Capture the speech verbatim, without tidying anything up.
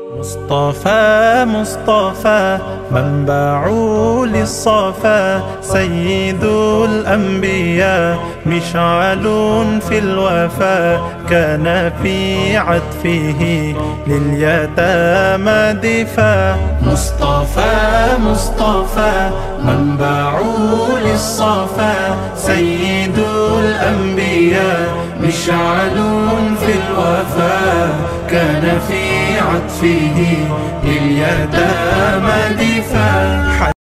مصطفى مصطفى منبع للصفا، سيد الأنبياء مشعل في الوفا، كان في عطفه لليتامى دفا. مصطفى مصطفى منبع للصفا، سيد الأنبياء مشعل في الوفا، كان في عطفه لليتامى دفا.